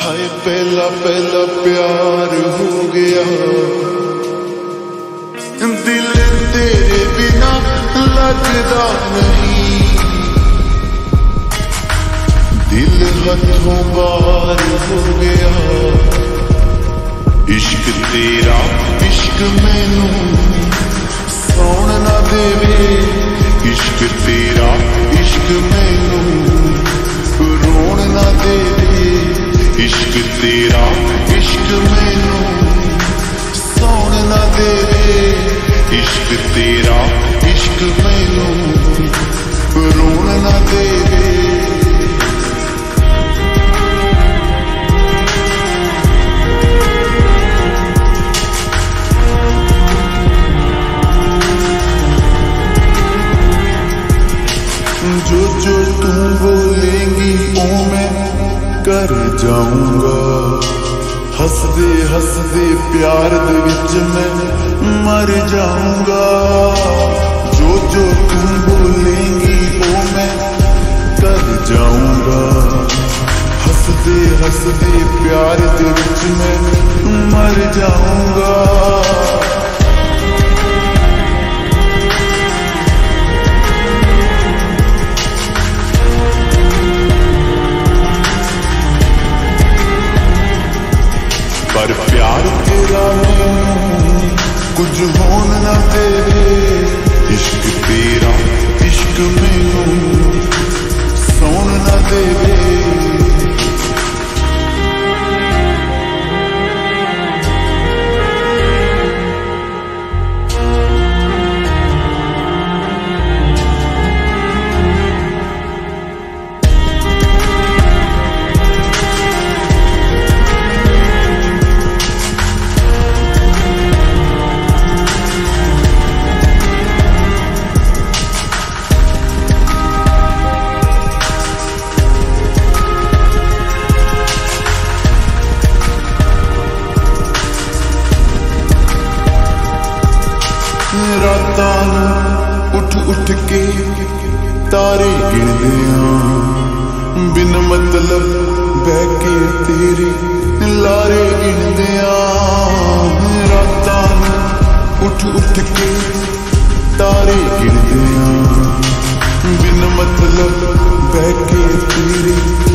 हाय पहला पहला प्यार हो गया, दिल तेरे बिना लगदा नहीं, दिल हथों बाहर हो गया। इश्क तेरा इश्क मैनू सौण ना देवे, इश्क तेरा इश्क मैनू रोण ना देवे, इश्क तेरा इश्क मैनू सौण ना देवे, इश्क तेरा इश्क मैनू रोण ना देवे। जो जो तुम बोलेंगी ओ मैं कर जाऊंगा, हसदे हसदे प्यार दे विच मैं मर जाऊंगा। जो जो तुम बोलेंगी ओ मैं कर जाऊंगा, हसदे हसदे प्यार दे विच मैं मर जाऊंगा। पर प्यार तेरा मैनू कुछ होन ना देवे, इश्क तेरा इश्क मैनू सौण ना देवे। रातां नूं उठ उठ के तारे गिनदे आं, बिन मतलब बह के तेरे लारे गिनदे आं। रातां नूं उठ उठ के तारे गिनदे आं, बिन मतलब बह के तेरे